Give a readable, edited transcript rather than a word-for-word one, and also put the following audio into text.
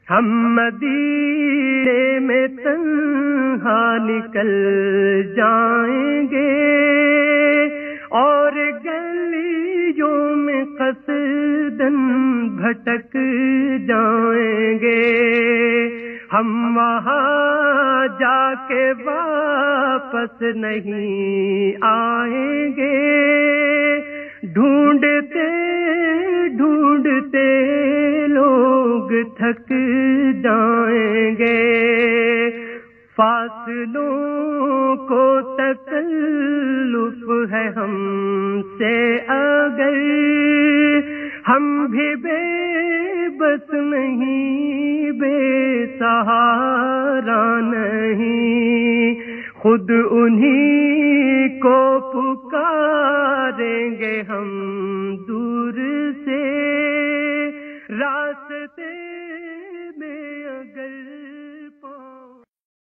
ہم مدینے میں تنہا نکل جائیں گے اور گلیوں میں قصداً بھٹک جائیں گے. ہم وہاں جا کے واپس نہیں آئیں گے. ڈھونڈتے ڈھونڈتے لوگ تھک جائیں گے. فاصلوں کو تکلف ہے ہم سے اگر ہم بھی بے بس نہیں، بے سہارا نہیں. خود انہی کو پکاریں گے ہم